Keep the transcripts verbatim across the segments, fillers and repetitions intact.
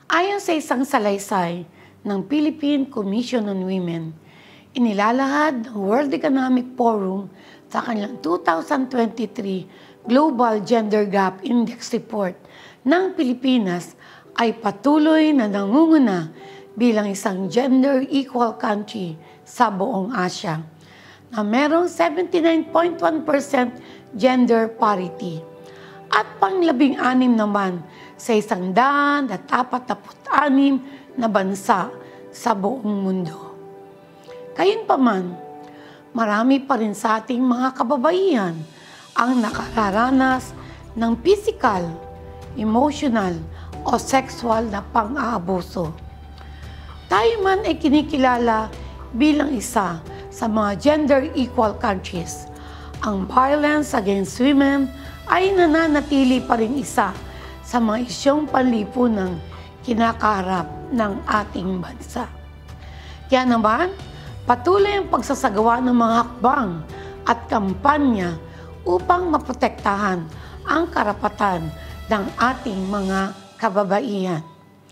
Ayon sa isang salaysay ng Philippine Commission on Women, inilalahad ng World Economic Forum sa kanilang two thousand twenty-three Global Gender Gap Index Report ng Pilipinas ay patuloy na nangunguna bilang isang gender-equal country sa buong Asia na merong seventy-nine point one percent gender parity at panglabing-anim naman sa isang daan at apat-na-put-anim na bansa sa buong mundo. Gayunpaman, marami pa rin sa ating mga kababaihan ang nakararanas ng physical, emotional o sexual na pang-aabuso. Tayo man ay kinikilala bilang isa sa mga gender-equal countries. Ang violence against women ay nananatili pa rin isa sa mga isyong panlipunang kinakaharap ng ating bansa. Kaya naman, patuloy ang pagsasagawa ng mga hakbang at kampanya upang maprotektahan ang karapatan ng ating mga kababaihan.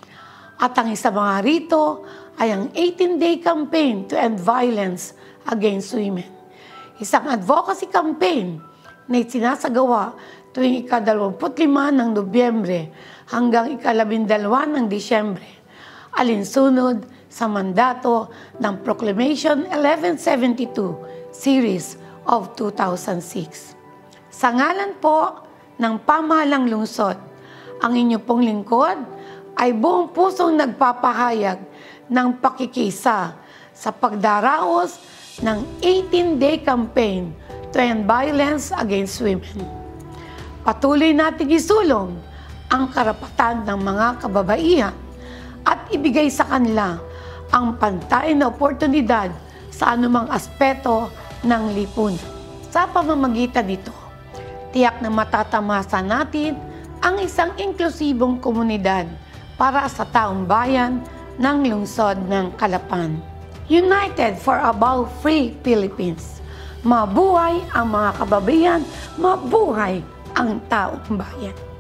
At ang isa mga rito ay ang eighteen day campaign to end violence against women. Isang advocacy campaign na isinasagawa tuwing ikadalawamput lima ng Nobyembre hanggang ikalabindalawa ng Disyembre, alinsunod sa mandato ng Proclamation eleven seventy-two Series of two thousand six. Sa ngalan po ng pamahalang lungsod, ang inyo pong lingkod ay buong pusong nagpapahayag ng pakikisa sa pagdaraos ng eighteen day campaign to end violence against women. Patuloy nating isulong ang karapatan ng mga kababaihan at ibigay sa kanila ang pantay na oportunidad sa anumang aspeto ng lipunan. Sa pamamagitan nito, tiyak na matatamasa natin ang isang inklusibong komunidad para sa taong bayan ng lungsod ng Calapan. United for a Bau-Free Philippines. Mabuhay ang mga kababaihan, mabuhay ang taong bayan.